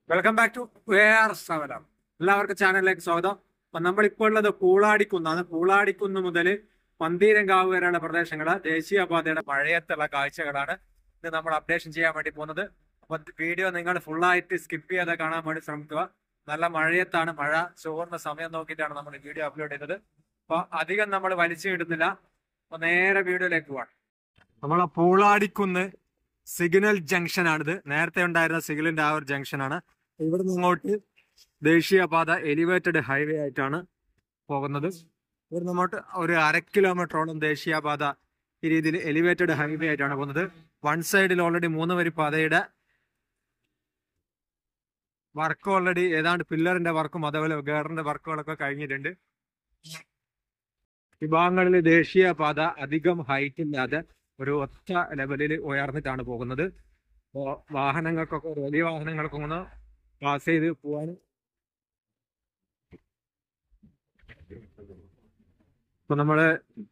Welcome back to വേർ സവലം. എല്ലാവർക്കും ചാനലിലേക്ക് സ്വാഗതം. അപ്പൊ നമ്മളിപ്പോൾ ഉള്ളത് പൂളാടിക്കുന്നാണ്. പൂളാടിക്കുന്ന് മുതൽ പന്തീരങ്കാവ് വരെയുള്ള പ്രദേശങ്ങള് ദേശീയപാതയുടെ മഴയത്തുള്ള കാഴ്ചകളാണ് ഇത് നമ്മൾ അപ്ഡേഷൻ ചെയ്യാൻ വേണ്ടി പോകുന്നത്. അപ്പൊ വീഡിയോ നിങ്ങൾ ഫുള്ളായിട്ട് സ്കിപ്പ് ചെയ്യാതെ കാണാൻ വേണ്ടി ശ്രമിക്കുക. നല്ല മഴയത്താണ്, മഴ ചോർന്ന സമയം നോക്കിയിട്ടാണ് നമ്മൾ വീഡിയോ അപ്ലോഡ് ചെയ്തത്. അപ്പൊ അധികം നമ്മൾ വലിച്ചു കിട്ടുന്നില്ല. അപ്പൊ നേരെ വീഡിയോയിലേക്ക് പോവാം. നമ്മളെ പൂളാടിക്കുന്ന് സിഗ്നൽ ജംഗ്ഷൻ ആണിത്. നേരത്തെ ഉണ്ടായിരുന്ന സിഗ്നലിന്റെ ആ ഒരു ജംഗ്ഷനാണ്. ഇവിടെ നിന്ന് അങ്ങോട്ട് ദേശീയപാത എലിവേറ്റഡ് ഹൈവേ ആയിട്ടാണ് പോകുന്നത്. ഇവിടെ അങ്ങോട്ട് ഒരു 1/2 കിലോമീറ്ററോളം ദേശീയപാത ഈ രീതിയിൽ എലിവേറ്റഡ് ഹൈവേ ആയിട്ടാണ് പോകുന്നത്. വൺ സൈഡിൽ ഓൾറെഡി 3 വരി പാതയുടെ വർക്ക് ഓൾറെഡി ഏതാണ്ട് പില്ലറിന്റെ വർക്കും അതേപോലെ ഗേഡറിന്റെ വർക്കുകളൊക്കെ കഴിഞ്ഞിട്ടുണ്ട്. ഈ ഭാഗങ്ങളിൽ ദേശീയപാത അധികം ഹൈറ്റ് ഇല്ലാതെ ഒരു ഒറ്റ ലെവലിൽ ഉയർന്നിട്ടാണ് പോകുന്നത്. അപ്പോൾ വാഹനങ്ങൾക്കൊക്കെ വലിയ വാഹനങ്ങൾക്കൊക്കെ ഒന്ന് പാസ് ചെയ്ത് പോവാൻ ഇപ്പൊ നമ്മള്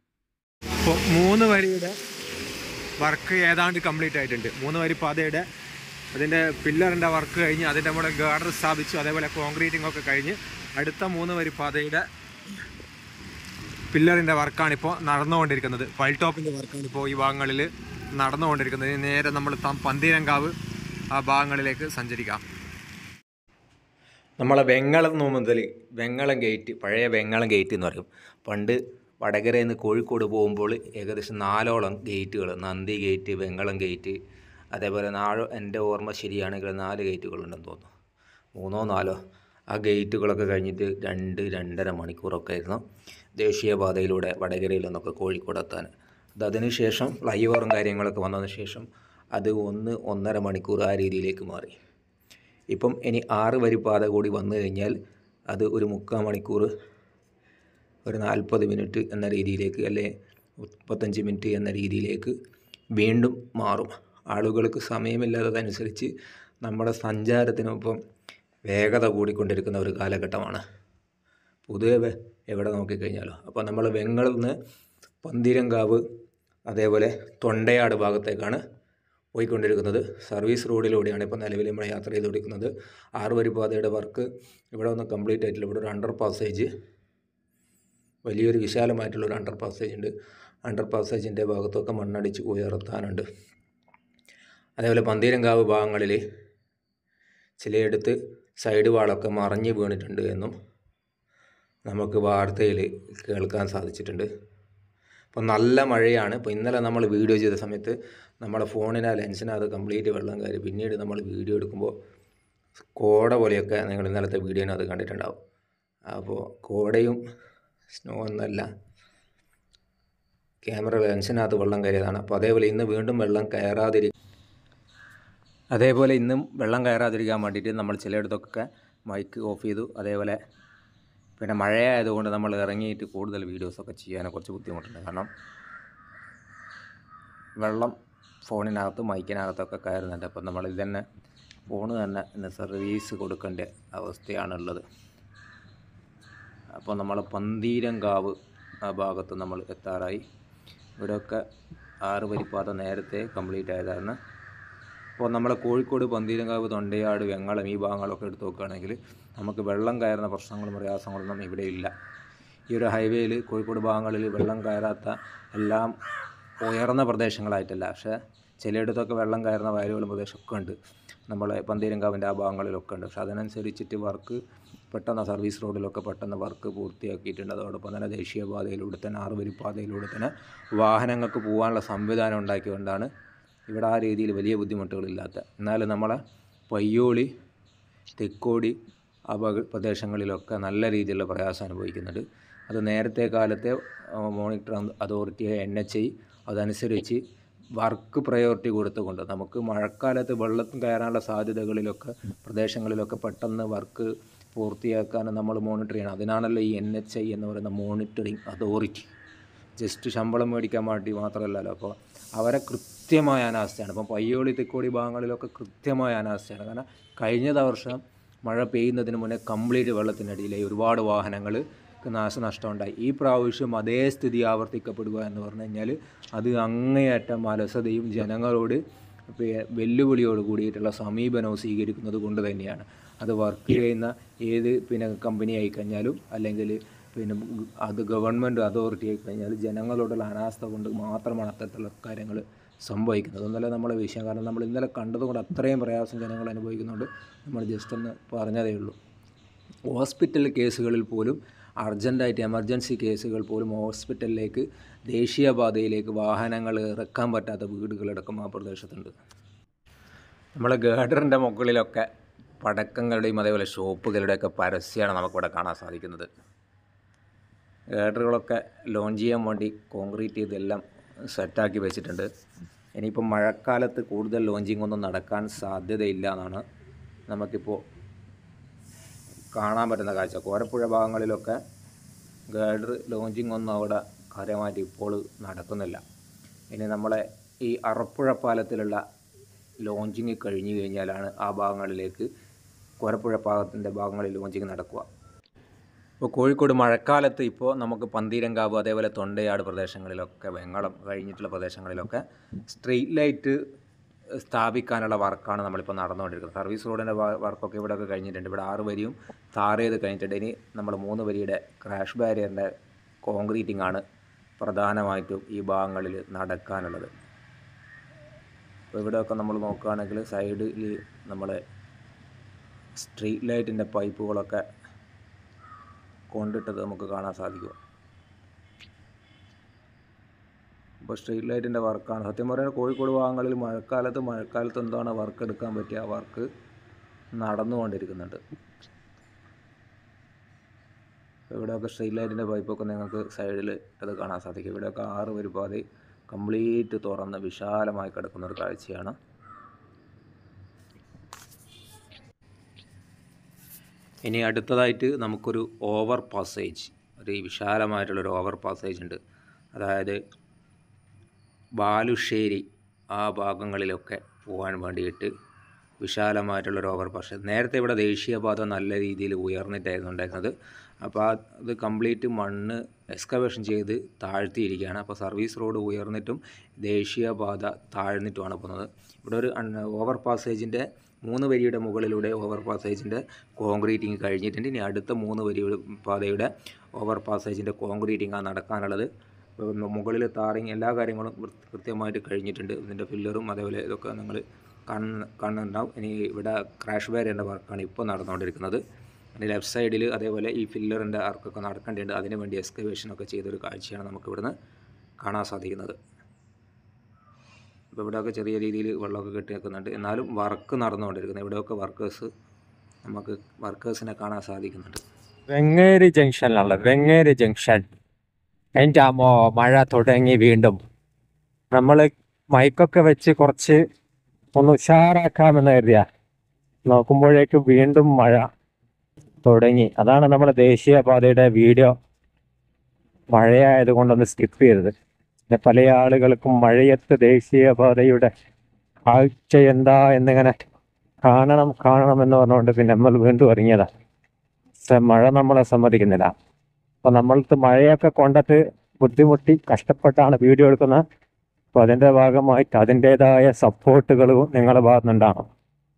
3 വരിയുടെ വർക്ക് ഏതാണ്ട് കംപ്ലീറ്റ് ആയിട്ടുണ്ട്. 3 വരി പാതയുടെ അതിന്റെ പില്ലറിന്റെ വർക്ക് കഴിഞ്ഞ് അതിന്റെ നമ്മുടെ ഗാർഡർ സ്ഥാപിച്ചു, അതേപോലെ കോൺക്രീറ്റിംഗ് ഒക്കെ കഴിഞ്ഞ് അടുത്ത 3 വരി പാതയുടെ പില്ലറിന്റെ വർക്കാണ് ഇപ്പോൾ നടന്നുകൊണ്ടിരിക്കുന്നത്. ഫൈൽ ടോപ്പിന്റെ വർക്കാണ് ഇപ്പോൾ ഈ ഭാഗങ്ങളിൽ നടന്നുകൊണ്ടിരിക്കുന്നത്. നേരെ നമ്മൾ പന്തീരങ്കാവ് ആ ഭാഗങ്ങളിലേക്ക് സഞ്ചരിക്കാം. നമ്മളെ വെങ്ങളം മുതൽ വെങ്ങളം ഗേറ്റ്, പഴയ വെങ്ങളം ഗേറ്റ് എന്ന് പറയും. പണ്ട് വടകരയിൽ നിന്ന് കോഴിക്കോട് പോകുമ്പോൾ ഏകദേശം 4ഓളം ഗേറ്റുകൾ, നന്ദി ഗേറ്റ്, വെങ്ങളം ഗേറ്റ്, അതേപോലെ എൻ്റെ ഓർമ്മ ശരിയാണെങ്കിൽ 4 ഗേറ്റുകളുണ്ടെന്ന് തോന്നുന്നു, 3ഓ 4ഓ. ആ ഗേറ്റുകളൊക്കെ കഴിഞ്ഞിട്ട് 2-2.5 മണിക്കൂറൊക്കെ ആയിരുന്നു ദേശീയപാതയിലൂടെ വടകരയിൽ നിന്നൊക്കെ കോഴിക്കോട് എത്താൻ. അതിനുശേഷം ഫ്ലൈ ഓവറും കാര്യങ്ങളൊക്കെ വന്നതിന് ശേഷം അത് 1-1.5 മണിക്കൂർ ആ രീതിയിലേക്ക് മാറി. ഇപ്പം ഇനി 6 വരി പാത കൂടി വന്നു കഴിഞ്ഞാൽ അത് ഒരു 3/4 മണിക്കൂർ, ഒരു 40 മിനിറ്റ് എന്ന രീതിയിലേക്ക്, അല്ലെ 35 മിനിറ്റ് എന്ന രീതിയിലേക്ക് വീണ്ടും മാറും. ആളുകൾക്ക് സമയമില്ലാത്തതനുസരിച്ച് നമ്മുടെ സഞ്ചാരത്തിനൊപ്പം വേഗത കൂടിക്കൊണ്ടിരിക്കുന്ന ഒരു കാലഘട്ടമാണ് പൊതുവെ എവിടെ നോക്കിക്കഴിഞ്ഞാലോ. അപ്പോൾ നമ്മൾ വെങ്ങളം നിന്ന് പന്തീരങ്കാവ് അതേപോലെ തൊണ്ടയാട് ഭാഗത്തേക്കാണ് പോയിക്കൊണ്ടിരിക്കുന്നത്. സർവീസ് റോഡിലൂടെയാണ് ഇപ്പോൾ നിലവിൽ നമ്മൾ യാത്ര ചെയ്തുകൊണ്ടിരിക്കുന്നത്. 6 വരി പാതയുടെ വർക്ക് ഇവിടെ ഒന്നും കംപ്ലീറ്റ് ആയിട്ടില്ല. ഇവിടെ ഒരു അണ്ടർ പാസേജ്, വലിയൊരു വിശാലമായിട്ടുള്ളൊരു അണ്ടർ പാസേജ് ഉണ്ട്. അണ്ടർ പാസേജിൻ്റെ ഭാഗത്തൊക്കെ മണ്ണടിച്ച് ഉയർത്താനുണ്ട്. അതേപോലെ പന്തീരങ്കാവ് ഭാഗങ്ങളിൽ ചിലയിടത്ത് സൈഡ് വാളൊക്കെ മറിഞ്ഞ് വീണിട്ടുണ്ട് എന്നും നമുക്ക് വാർത്തയിൽ കേൾക്കാൻ സാധിച്ചിട്ടുണ്ട്. അപ്പോൾ നല്ല മഴയാണ്. ഇപ്പോൾ ഇന്നലെ നമ്മൾ വീഡിയോ ചെയ്ത സമയത്ത് നമ്മുടെ ഫോണിന് ലെൻസിനകത്ത് കംപ്ലീറ്റ് വെള്ളം കയറി. പിന്നീട് നമ്മൾ വീഡിയോ എടുക്കുമ്പോൾ കോട പോലെയൊക്കെ നിങ്ങൾ ഇന്നലത്തെ വീഡിയോനകത്ത് കണ്ടിട്ടുണ്ടാവും. അപ്പോൾ കോടയും സ്നോ എന്നല്ല, ക്യാമറ ലെൻസിനകത്ത് വെള്ളം കയറിയതാണ്. അപ്പോൾ അതേപോലെ ഇന്ന് വീണ്ടും വെള്ളം കയറാതിരിക്കാൻ വേണ്ടിയിട്ട് നമ്മൾ ചിലയിടത്തൊക്കെ മൈക്ക് ഓഫ് ചെയ്തു. അതേപോലെ പിന്നെ മഴയായതുകൊണ്ട് നമ്മൾ ഇറങ്ങിയിട്ട് കൂടുതൽ വീഡിയോസൊക്കെ ചെയ്യാൻ കുറച്ച് ബുദ്ധിമുട്ടുണ്ട്. കാരണം വെള്ളം ഫോണിനകത്ത് മൈക്കിനകത്തൊക്കെ കയറുന്നുണ്ട്. അപ്പം നമ്മൾ ഇതന്നെ ഫോണ് തന്നെ ഇന്ന് സർവീസ് കൊടുക്കേണ്ട അവസ്ഥയാണുള്ളത്. അപ്പോൾ നമ്മൾ പന്തീരങ്കാവ് ആ ഭാഗത്ത് നമ്മൾ എത്താറായി. ഇവിടെയൊക്കെ 6 വരി പാത നേരത്തെ കംപ്ലീറ്റ് ആയതാണ്. അപ്പോൾ നമ്മൾ കോഴിക്കോട് പന്തീരങ്കാവ്, തൊണ്ടയാട്, വെങ്ങളം ഈ ഭാഗങ്ങളൊക്കെ എടുത്ത് നോക്കുകയാണെങ്കിൽ നമുക്ക് വെള്ളം കയറുന്ന പ്രശ്നങ്ങളും പ്രയാസങ്ങളൊന്നും ഇവിടെ ഇല്ല. ഈ ഒരു ഹൈവേയിൽ കോഴിക്കോട് ഭാഗങ്ങളിൽ വെള്ളം കയറാത്ത എല്ലാം ഉയർന്ന പ്രദേശങ്ങളായിട്ടല്ല, പക്ഷേ ചിലയിടത്തൊക്കെ വെള്ളം കയറുന്ന വയലുകളും പ്രദേശമൊക്കെ ഉണ്ട്. നമ്മളെ പന്തീരങ്കാവിൻ്റെ ആ ഭാഗങ്ങളിലൊക്കെ ഉണ്ട്. പക്ഷേ അതിനനുസരിച്ചിട്ട് വർക്ക് പെട്ടെന്ന് സർവീസ് റോഡിലൊക്കെ പെട്ടെന്ന് വർക്ക് പൂർത്തിയാക്കിയിട്ടുണ്ട്. അതോടൊപ്പം തന്നെ ദേശീയപാതയിലൂടെ തന്നെ 6 വരി പാതയിലൂടെ തന്നെ വാഹനങ്ങൾക്ക് പോകാനുള്ള സംവിധാനം ഉണ്ടാക്കിക്കൊണ്ടാണ് ഇവിടെ ആ രീതിയിൽ വലിയ ബുദ്ധിമുട്ടുകളില്ലാത്ത. എന്നാലും നമ്മളെ പയ്യോളി, തെക്കോടി ആ പ്രദേശങ്ങളിലൊക്കെ നല്ല രീതിയിലുള്ള പ്രയാസം അനുഭവിക്കുന്നുണ്ട്. അത് നേരത്തെ കാലത്തെ മോണിറ്ററിംഗ് അതോറിറ്റി NHI അതനുസരിച്ച് വർക്ക് പ്രയോറിറ്റി കൊടുത്തുകൊണ്ട് നമുക്ക് മഴക്കാലത്ത് വെള്ളം കയറാനുള്ള സാധ്യതകളിലൊക്കെ പ്രദേശങ്ങളിലൊക്കെ പെട്ടെന്ന് വർക്ക് പൂർത്തിയാക്കാനും നമ്മൾ മോണിറ്റർ ചെയ്യണം. അതിനാണല്ലോ ഈ NHI എന്ന് പറയുന്ന മോണിറ്ററിംഗ് അതോറിറ്റി. ജസ്റ്റ് ശമ്പളം മേടിക്കാൻ വേണ്ടി മാത്രമല്ലല്ലോ. അപ്പോൾ അവരെ കൃത്യമായ അനാസ്ഥയാണ്. ഇപ്പം പയ്യോളി, തെക്കോടി ഭാഗങ്ങളിലൊക്കെ കൃത്യമായ അനാസ്ഥയാണ്. കാരണം കഴിഞ്ഞ വർഷം മഴ പെയ്യുന്നതിന് മുന്നേ കംപ്ലീറ്റ് വെള്ളത്തിനടിയിലായി ഒരുപാട് വാഹനങ്ങൾക്ക് നാശനഷ്ടം ഉണ്ടായി. ഈ പ്രാവശ്യം അതേ സ്ഥിതി ആവർത്തിക്കപ്പെടുക എന്ന് പറഞ്ഞു കഴിഞ്ഞാൽ അത് അങ്ങേയറ്റം അലസതയും ജനങ്ങളോട് വെല്ലുവിളിയോട് കൂടിയിട്ടുള്ള സമീപനവും സ്വീകരിക്കുന്നത് കൊണ്ട് തന്നെയാണ്. അത് വർക്ക് ചെയ്യുന്ന ഏത് കമ്പനി ആയിക്കഴിഞ്ഞാലും അല്ലെങ്കിൽ അത് ഗവൺമെൻറ് അതോറിറ്റി ആയിക്കഴിഞ്ഞാലും ജനങ്ങളോടുള്ള അനാസ്ഥ കൊണ്ട് മാത്രമാണ് അത്തരത്തിലുള്ള കാര്യങ്ങൾ സംഭവിക്കുന്നത്. ഒന്നല്ല നമ്മളെ വിഷയം, കാരണം നമ്മൾ ഇന്നലെ കണ്ടതുകൊണ്ട് അത്രയും പ്രയാസം ജനങ്ങൾ അനുഭവിക്കുന്നുണ്ട്. നമ്മൾ ജസ്റ്റ് ഒന്ന് പറഞ്ഞതേ ഉള്ളൂ. ഹോസ്പിറ്റൽ കേസുകളിൽ പോലും അർജൻറ്റായിട്ട് എമർജൻസി കേസുകൾ പോലും ഹോസ്പിറ്റലിലേക്ക് ദേശീയപാതയിലേക്ക് വാഹനങ്ങൾ ഇറക്കാൻ പറ്റാത്ത വീടുകളടക്കം ആ പ്രദേശത്തുണ്ട്. നമ്മളെ ഗേഡറിൻ്റെ മുകളിലൊക്കെ പടക്കങ്ങളുടെയും അതേപോലെ ഷോപ്പുകളുടെയൊക്കെ പരസ്യമാണ് നമുക്കിവിടെ കാണാൻ സാധിക്കുന്നത്. ഗേഡറുകളൊക്കെ ലോഞ്ച് ചെയ്യാൻ വേണ്ടി കോൺക്രീറ്റ് ചെയ്തെല്ലാം സെറ്റാക്കി വെച്ചിട്ടുണ്ട്. ഇനിയിപ്പോൾ മഴക്കാലത്ത് കൂടുതൽ ലോഞ്ചിങ് ഒന്നും നടക്കാൻ സാധ്യതയില്ല എന്നാണ് നമുക്കിപ്പോൾ കാണാൻ പറ്റുന്ന കാഴ്ച. കോരപ്പുഴ ഭാഗങ്ങളിലൊക്കെ ഗേഡർ ലോഞ്ചിങ് ഒന്നും അവിടെ കാര്യമായിട്ട് ഇപ്പോൾ നടക്കുന്നില്ല. ഇനി നമ്മളെ ഈ അറപ്പുഴ പാലത്തിലുള്ള ലോഞ്ചിങ് കഴിഞ്ഞു കഴിഞ്ഞാലാണ് ആ ഭാഗങ്ങളിലേക്ക് കോരപ്പുഴ പാലത്തിൻ്റെ ഭാഗങ്ങളിൽ ലോഞ്ചിങ് നടക്കുക. ഇപ്പോൾ കോഴിക്കോട് മഴക്കാലത്ത് ഇപ്പോൾ നമുക്ക് പന്തീരങ്കാവ് അതേപോലെ തൊണ്ടയാട് പ്രദേശങ്ങളിലൊക്കെ വെങ്ങളം കഴിഞ്ഞിട്ടുള്ള പ്രദേശങ്ങളിലൊക്കെ സ്ട്രീറ്റ് ലൈറ്റ് സ്ഥാപിക്കാനുള്ള വർക്കാണ് നമ്മളിപ്പോൾ നടന്നുകൊണ്ടിരിക്കുന്നത്. സർവീസ് റോഡിൻ്റെ വർക്കൊക്കെ ഇവിടെയൊക്കെ കഴിഞ്ഞിട്ടുണ്ട്. ഇവിടെ 6 വരിയും ടാർ ചെയ്ത് കഴിഞ്ഞിട്ടുണ്ട്. ഇനി നമ്മൾ 3 വരിയുടെ ക്രാഷ് ബാരിയറിൻ്റെ കോൺക്രീറ്റിംഗ് ആണ് പ്രധാനമായിട്ടും ഈ ഭാഗങ്ങളിൽ നടക്കാനുള്ളത്. അപ്പോൾ ഇവിടെയൊക്കെ നമ്മൾ നോക്കുകയാണെങ്കിൽ സൈഡിൽ നമ്മളെ സ്ട്രീറ്റ് ലൈറ്റിൻ്റെ പൈപ്പുകളൊക്കെ കൊണ്ടിട്ടത് നമുക്ക് കാണാൻ സാധിക്കും. ഇപ്പോൾ സ്ട്രീറ്റ് ലൈറ്റിൻ്റെ വർക്കാണ്. സത്യം പറയുന്നത് കോഴിക്കോട് ഭാഗങ്ങളിൽ മഴക്കാലത്ത് എന്താണ് വർക്ക് എടുക്കാൻ പറ്റിയ ആ വർക്ക് നടന്നുകൊണ്ടിരിക്കുന്നുണ്ട്. ഇവിടെയൊക്കെ സ്ട്രീറ്റ് ലൈറ്റിൻ്റെ പൈപ്പൊക്കെ നിങ്ങൾക്ക് സൈഡിൽ അത് കാണാൻ സാധിക്കും. ഇവിടെയൊക്കെ 6 വരി പാത കംപ്ലീറ്റ് തുറന്ന് വിശാലമായി കിടക്കുന്ന ഒരു കാഴ്ചയാണ്. ഇനി അടുത്തതായിട്ട് നമുക്കൊരു ഓവർ പാസേജ്, ഒരു വിശാലമായിട്ടുള്ളൊരു ഓവർ പാസേജ് ഉണ്ട്. അതായത് ബാലുശ്ശേരി ആ ഭാഗങ്ങളിലൊക്കെ പോകാൻ വേണ്ടിയിട്ട് വിശാലമായിട്ടുള്ളൊരു ഓവർ പാസേജ്. നേരത്തെ ഇവിടെ ദേശീയപാത നല്ല രീതിയിൽ ഉയർന്നിട്ടായിരുന്നു ഉണ്ടായിരുന്നത്. അപ്പോൾ അത് കംപ്ലീറ്റ് മണ്ണ് എക്സ്കവേഷൻ ചെയ്ത് താഴ്ത്തിയിരിക്കുകയാണ്. അപ്പോൾ സർവീസ് റോഡ് ഉയർന്നിട്ടും ദേശീയപാത താഴ്ന്നിട്ടുമാണ് പോകുന്നത്. ഇവിടെ ഒരു ഓവർ പാസേജിൻ്റെ 3 വരിയുടെ മുകളിലൂടെ ഓവർ പാസേജിൻ്റെ കോൺക്രീറ്റിങ് കഴിഞ്ഞിട്ടുണ്ട്. ഇനി അടുത്ത 3 വരിയുടെ പാതയുടെ ഓവർ പാസേജിൻ്റെ കോൺക്രീറ്റിംഗാണ് നടക്കാനുള്ളത്. മുകളിൽ ടാറിങ് എല്ലാ കാര്യങ്ങളും കൃത്യമായിട്ട് കഴിഞ്ഞിട്ടുണ്ട്. ഇതിൻ്റെ ഫില്ലറും അതേപോലെ ഇതൊക്കെ നിങ്ങൾ കാണുന്നുണ്ടാവും. ഇനി ഇവിടെ ക്രാഷ് ബാരിയറിൻ്റെ വർക്കാണ് ഇപ്പോൾ നടന്നുകൊണ്ടിരിക്കുന്നത്. ഇനി ലെഫ്റ്റ് സൈഡിൽ അതേപോലെ ഈ ഫില്ലറിൻ്റെ വർക്കൊക്കെ നടക്കേണ്ടതുണ്ട്. അതിന് വേണ്ടി എക്സ്കവേഷനൊക്കെ ചെയ്തൊരു കാഴ്ചയാണ് നമുക്ക് ഇവിടുന്ന് കാണാൻ സാധിക്കുന്നത്. ഇപ്പോൾ ഇവിടെയൊക്കെ ചെറിയ രീതിയിൽ വെള്ളമൊക്കെ കെട്ടി നിൽക്കുന്നുണ്ട്. എന്നാലും വർക്ക് നടന്നുകൊണ്ടിരിക്കുന്നത്. ഇവിടെയൊക്കെ നമുക്ക് വർക്കേഴ്സിനെ കാണാൻ സാധിക്കുന്നുണ്ട്. വെങ്ങേരി ജംഗ്ഷനിലാണല്ലോ, വെങ്ങേരി ജംഗ്ഷൻ. എൻ്റെ അമ്മോ, മഴ തുടങ്ങി വീണ്ടും. നമ്മൾ മൈക്കൊക്കെ വെച്ച് കുറച്ച് ഒന്ന് ഉഷാറാക്കാമെന്ന് കരുതിയ നോക്കുമ്പോഴേക്കും വീണ്ടും മഴ തുടങ്ങി. അതാണ് നമ്മുടെ ദേശീയപാതയുടെ വീഡിയോ മഴയായത് കൊണ്ടൊന്ന് സ്കിപ്പ് ചെയ്തത്. പിന്നെ പല ആളുകൾക്കും മഴയത്ത് ദേശീയപാതയുടെ കാഴ്ച എന്താ എന്നിങ്ങനെ കാണണം എന്ന് പറഞ്ഞുകൊണ്ട് പിന്നെ നമ്മൾ വീണ്ടും ഇറങ്ങിയതാണ്. പക്ഷെ മഴ നമ്മളെ സമ്മതിക്കുന്നില്ല. അപ്പോൾ നമ്മൾക്ക് മഴയൊക്കെ കൊണ്ടിട്ട് ബുദ്ധിമുട്ടി കഷ്ടപ്പെട്ടാണ് വീഡിയോ എടുക്കുന്നത്. അപ്പോൾ അതിൻ്റെ ഭാഗമായിട്ട് അതിൻ്റേതായ സപ്പോർട്ടുകളും നിങ്ങളുടെ ഭാഗത്തുനിന്നുണ്ടാകണം.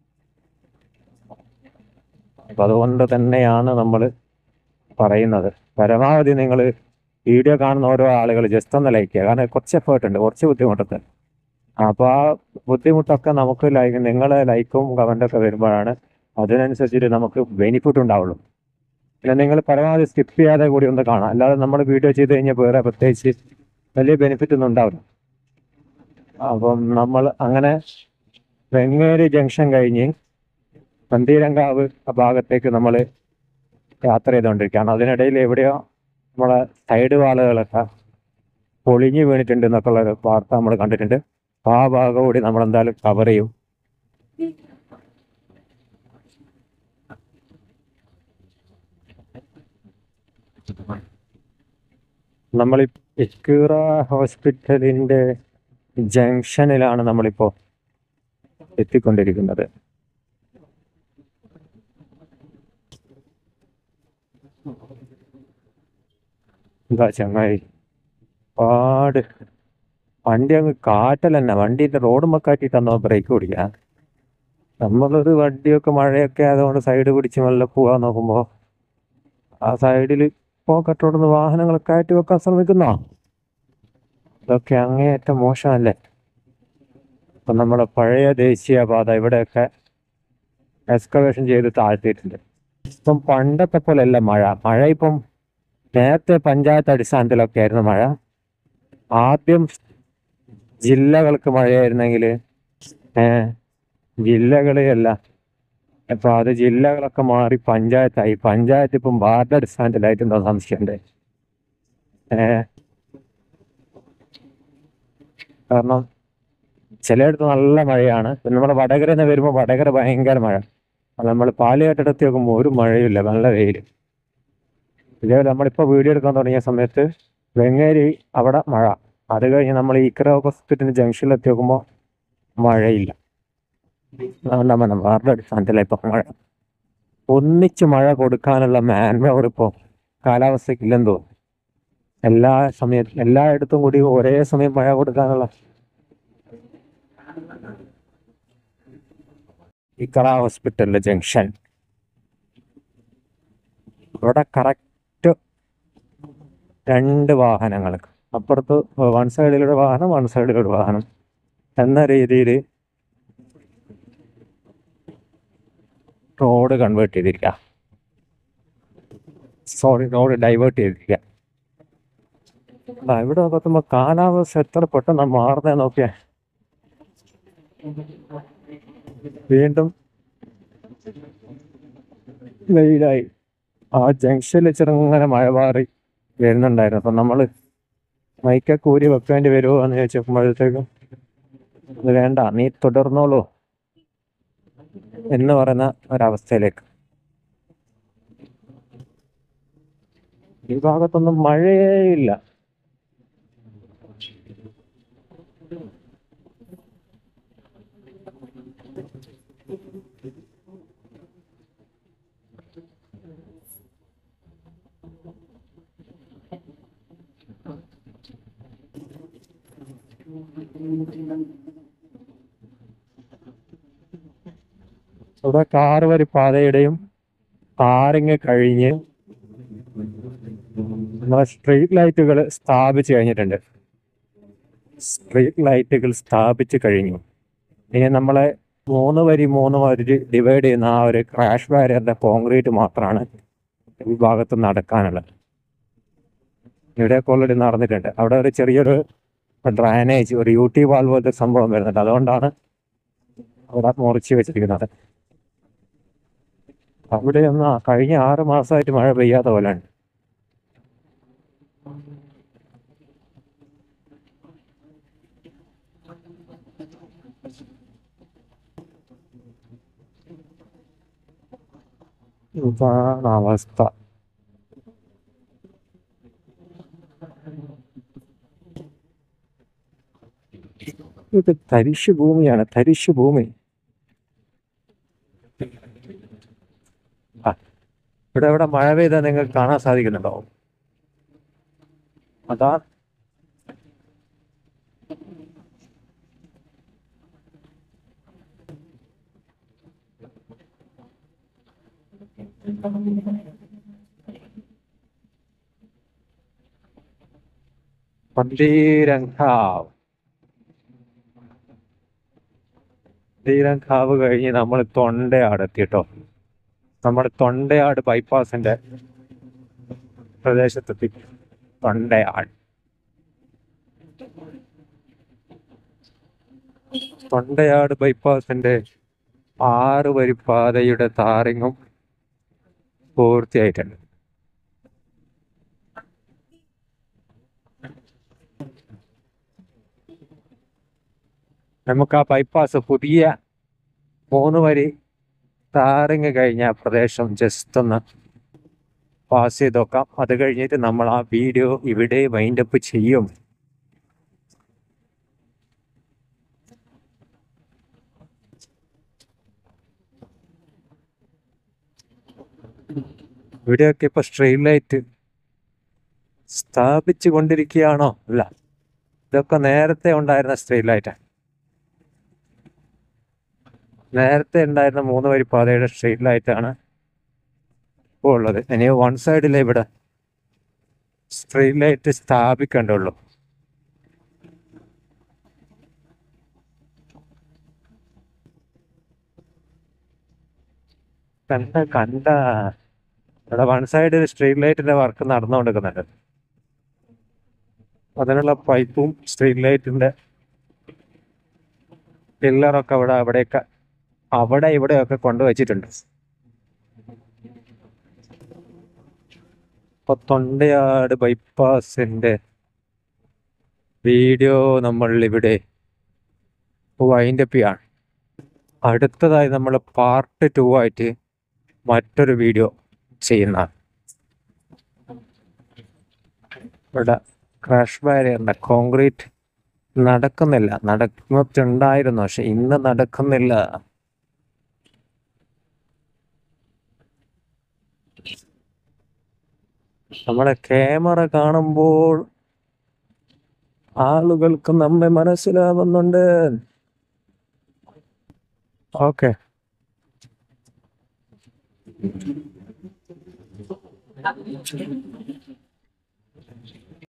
അപ്പം അതുകൊണ്ട് തന്നെയാണ് നമ്മൾ പറയുന്നത്, പരമാവധി നിങ്ങൾ വീഡിയോ കാണുന്ന ഓരോ ആളുകൾ ജസ്റ്റ് ഒന്ന് ലൈക്ക് ചെയ്യുക. കാരണം കുറച്ച് എഫേർട്ട് ഉണ്ട്, കുറച്ച് ബുദ്ധിമുട്ടുണ്ട്. അപ്പോൾ ആ ബുദ്ധിമുട്ടൊക്കെ നമുക്ക് നിങ്ങളെ ലൈക്കും കമൻറ്റൊക്കെ വരുമ്പോഴാണ് അതിനനുസരിച്ചിട്ട് നമുക്ക് ബെനിഫിറ്റ് ഉണ്ടാവുള്ളൂ. പിന്നെ നിങ്ങൾ പരമാവധി സ്കിപ്പ് ചെയ്യാതെ കൂടി ഒന്ന് കാണാം. അല്ലാതെ നമ്മൾ വീഡിയോ ചെയ്ത് കഴിഞ്ഞാൽ വേറെ പ്രത്യേകിച്ച് വലിയ ബെനിഫിറ്റ് ഒന്നും ഉണ്ടാവില്ല. അപ്പം നമ്മൾ അങ്ങനെ വെങ്ങേരി ജംഗ്ഷൻ കഴിഞ്ഞ് പന്തീരങ്കാവ് ഭാഗത്തേക്ക് നമ്മൾ യാത്ര ചെയ്തുകൊണ്ടിരിക്കുകയാണ്. അതിനിടയിൽ എവിടെയോ നമ്മളെ സൈഡ് വാളുകളൊക്കെ പൊളിഞ്ഞു വീണിട്ടുണ്ട് എന്നൊക്കെ ഉള്ളൊരു വാർത്ത നമ്മൾ കണ്ടിട്ടുണ്ട്. ആ ഭാഗം കൂടി നമ്മളെന്തായാലും കവർ ചെയ്യും. നമ്മൾ ഇക്കൂറ ഹോസ്പിറ്റലിൻ്റെ ജംഗ്ഷനിലാണ് നമ്മളിപ്പോൾ എത്തിക്കൊണ്ടിരിക്കുന്നത്. എന്താ ചങ്ങായി, ഒരുപാട് വണ്ടി അങ്ങ് കാറ്റൽ തന്നെ, വണ്ടീൻ്റെ റോഡുമ്മ കാറ്റിട്ടാന്നോ ബ്രേക്ക് പിടിക്കാൻ. നമ്മളൊരു വണ്ടിയൊക്കെ മഴയൊക്കെ ആയതുകൊണ്ട് സൈഡ് പിടിച്ച് മെല്ലെ പോകാൻ നോക്കുമ്പോൾ ആ സൈഡിൽ പോക്കറ്റ് റോഡിന്ന് വാഹനങ്ങൾ കയറ്റി വെക്കാൻ ശ്രമിക്കുന്നോ? ഇതൊക്കെ അങ്ങേയറ്റം മോശമല്ലേ? ഇപ്പം നമ്മുടെ പഴയ ദേശീയപാത ഇവിടെയൊക്കെ എക്സ്കവേഷൻ ചെയ്ത് താഴ്ത്തിയിട്ടുണ്ട്. ഇപ്പം പണ്ടത്തെ പോലെയല്ല മഴ ഇപ്പം നേരത്തെ പഞ്ചായത്ത് അടിസ്ഥാനത്തിലൊക്കെ ആയിരുന്നു മഴ. ആദ്യം ജില്ലകൾക്ക് മഴയായിരുന്നെങ്കിൽ ജില്ലകളെയല്ല, ഇപ്പം അത് ജില്ലകളൊക്കെ മാറി പഞ്ചായത്തായി. പഞ്ചായത്ത് ഇപ്പം വാർഡ് അടിസ്ഥാനത്തിലായിട്ടുണ്ടോ സംശയമുണ്ട്. കാരണം ചിലയിടത്ത് നല്ല മഴയാണ്. പിന്നെ നമ്മുടെ വടകരയിൽ നിന്ന് വരുമ്പോൾ വടകര ഭയങ്കര മഴ. നമ്മൾ പാലുകാട്ടിടത്തി നോക്കുമ്പോൾ ഒരു മഴയില്ല, നല്ല വെയിൽ. ഇതേപോലെ നമ്മളിപ്പോൾ വീഡിയോ എടുക്കാൻ തുടങ്ങിയ സമയത്ത് വെങ്ങേരി അവിടെ മഴ. അത് കഴിഞ്ഞ് നമ്മൾ ഈക്കര ഹോസ്പിറ്റലിൻ്റെ ജംഗ്ഷനിലെത്തി നോക്കുമ്പോൾ മഴയില്ല. അതുകൊണ്ട് വാർഡ് അടിസ്ഥാനത്തിലാണ് ഇപ്പം മഴ. ഒന്നിച്ച് മഴ കൊടുക്കാനുള്ള മാൻ പവർ ഇപ്പോൾ കാലാവസ്ഥയ്ക്കില്ലെന്ന് തോന്നുന്നു. എല്ലായിടത്തും കൂടി ഒരേ സമയം മഴ കൊടുക്കാനുള്ള ഇക്കറ ഹോസ്പിറ്റലിലെ ജംഗ്ഷൻ ഇവിടെ കറക്റ്റ് 2 വാഹനങ്ങൾ, അപ്പുറത്ത് വൺ സൈഡിലൊരു വാഹനം, വൺ സൈഡിലൊരു വാഹനം എന്ന രീതിയിൽ റോഡ് കൺവേർട്ട് ചെയ്തിരിക്കുക. റോഡ് ഡൈവേർട്ട് ചെയ്തിരിക്കുക. ഇവിടെ നോക്കുമ്പോൾ കാലാവസ്ഥ എത്ര പെട്ടെന്ന് മാറുന്നേ നോക്കിയേ. വീണ്ടും വെയിലായി. ആ ജംഗ്ഷനിൽ ചെറുങ്ങനെ മഴ മാറി വരുന്നുണ്ടായിരുന്നു. അപ്പം നമ്മൾ മൈക്കൊക്കെ ഊരി വെക്കേണ്ടി വരുമോ എന്ന് ചോദിച്ചപ്പോഴത്തേക്കും ഇത് വേണ്ട, നീ തുടർന്നോളൂ എന്ന് പറയുന്ന ഒരവസ്ഥയിലേക്ക്. ഈ ഭാഗത്തൊന്നും മഴയേ ഇല്ല. ഇവിടെ 6 വരി പാതയുടെയും ടാറിങ് കഴിഞ്ഞ് നമ്മളെ സ്ട്രീറ്റ് ലൈറ്റുകൾ സ്ഥാപിച്ചു കഴിഞ്ഞിട്ടുണ്ട്. സ്ട്രീറ്റ് ലൈറ്റുകൾ സ്ഥാപിച്ചു കഴിഞ്ഞു. ഇനി നമ്മളെ 3 വരി ഡിവൈഡ് ചെയ്യുന്ന ആ ഒരു ക്രാഷ് ബാരിയറിന്റെ കോൺക്രീറ്റ് മാത്രമാണ് ഈ ഭാഗത്ത് നടക്കാനുള്ളത്. ഇവിടെയൊക്കെ ഓൾറെഡി നടന്നിട്ടുണ്ട്. അവിടെ ഒരു ചെറിയൊരു ഡ്രൈനേജ്, ഒരു യൂട്ടി വാൽവ് പോലത്തെ സംഭവം വരുന്നുണ്ട്. അതുകൊണ്ടാണ് അവിടെ മുറിച്ച് വെച്ചിരിക്കുന്നത്. അവിടെ ഒന്ന് കഴിഞ്ഞ 6 മാസമായിട്ട് മഴ പെയ്യാത്ത പോലെയാണ്. ഇതാണ് അവസ്ഥ. ഇത് തരിശു ഭൂമിയാണ്, തരിശു ഭൂമി. ഇവിടെ മഴ പെയ്താൽ നിങ്ങൾക്ക് കാണാൻ സാധിക്കുന്നുണ്ടോ? അതാ പന്തീരങ്കാവ് കഴിഞ്ഞ് നമ്മൾ തൊണ്ടയാട് എത്തിട്ടോ. നമ്മൾ തൊണ്ടയാട് ബൈപ്പാസിന്റെ പ്രദേശത്തെത്തി. തൊണ്ടയാട് ബൈപ്പാസിന്റെ 6 വരി പാതയുടെ ടാറിങ്ങും പൂർത്തിയായിട്ടുണ്ട്. നമുക്ക് ആ ബൈപ്പാസ് പുതിയ 3 വരി ടാറിങ് കഴിഞ്ഞ പ്രദേശം ജസ്റ്റ് ഒന്ന് പാസ് ചെയ്ത് നോക്കാം. അത് കഴിഞ്ഞിട്ട് നമ്മൾ ആ വീഡിയോ ഇവിടെ വൈൻഡപ്പ് ചെയ്യും. ഇവിടെയൊക്കെ ഇപ്പൊ സ്ട്രീറ്റ് ലൈറ്റ് സ്ഥാപിച്ചു കൊണ്ടിരിക്കുകയാണോ? അല്ല, ഇതൊക്കെ നേരത്തെ ഉണ്ടായിരുന്ന സ്ട്രീറ്റ് ലൈറ്റ്. നേരത്തെ ഉണ്ടായിരുന്ന 3 വരി പാതയുടെ സ്ട്രീറ്റ് ലൈറ്റാണ് ഇപ്പോൾ ഉള്ളത്. ഇനി വൺ സൈഡിലെ ഇവിടെ സ്ട്രീറ്റ് ലൈറ്റ് സ്ഥാപിക്കേണ്ടുള്ളൂ. കണ്ട ഇവിടെ വൺ സൈഡിൽ സ്ട്രീറ്റ് ലൈറ്റിന്റെ വർക്ക് നടന്നുകൊണ്ടിരിക്കുന്നുണ്ട്. അതിനുള്ള പൈപ്പും സ്ട്രീറ്റ് ലൈറ്റിന്റെ പില്ലറൊക്കെ അവിടെ ഇവിടെയൊക്കെ കൊണ്ടുവച്ചിട്ടുണ്ട്. ഇപ്പൊ തൊണ്ടയാട് ബൈപ്പാസിന്റെ വീഡിയോ നമ്മൾ ഇവിടെ വൈൻഡപ്പ് ചെയ്യാണ്. അടുത്തതായി നമ്മൾ പാർട്ട് 2 ആയിട്ട് മറ്റൊരു വീഡിയോ ചെയ്യുന്നതാണ്. ഇവിടെ ക്രാഷ് ബാരിയറിന്റെ കോൺക്രീറ്റ് നടക്കുന്നുണ്ടായിരുന്നു, പക്ഷെ ഇന്ന് നടക്കുന്നില്ല. നമ്മുടെ ക്യാമറ കാണുമ്പോൾ ആളുകൾക്ക് നമ്മെ മനസ്സിലാവുന്നുണ്ട്. ഓക്കെ.